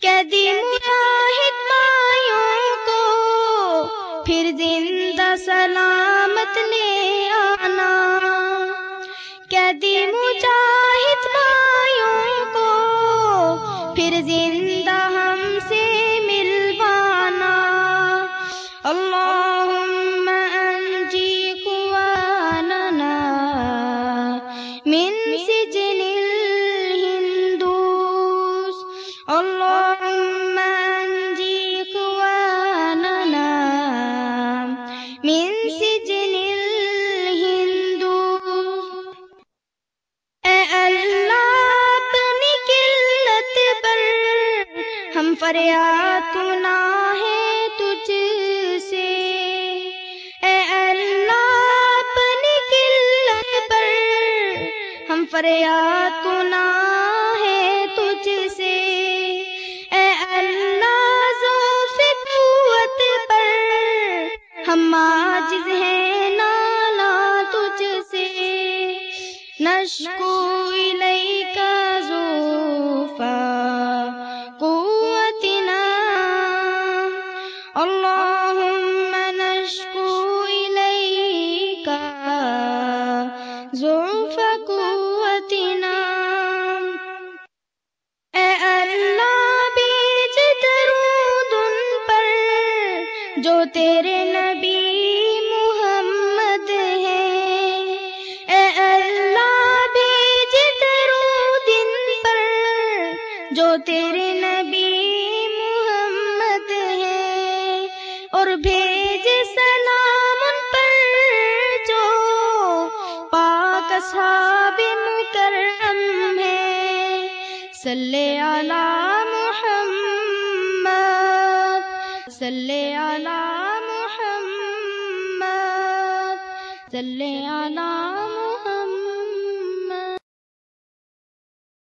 قیدی مجاہد بھائیوں کو پھر زندہ سلامت لے آنا، قیدی مجاہد بھائیوں کو پھر زندہ ہم سے ملوانا۔ اللہم انجی اخواننا من سجن الہندوس، اللہم انجی اخواننا من سجن الہندوس۔ اے اللہ اپنی قلت پر ہم فریاد گناہ ہے تجھ سے، اے اللہ اپنی قلت پر ہم فریاد گناہ ہے تجھ سے، اے اللہ ضعف قوت پر ہم عاجز ہیں نالا تجھ سے، نشکو الیک ضعف قوتنا، اللہم نشکو الیک ضعف قوتنا۔ اے اللہ بیج درود ان پر جو تیرے نبی محمد ہیں، اے اللہ بیج درود ان پر جو تیرے نبی محمد ہیں، اور بھیج سلام ان پر جو پاک اصحاب مکرم ہیں، صلی علی محمد، صلی علی محمد، صلی علی محمد۔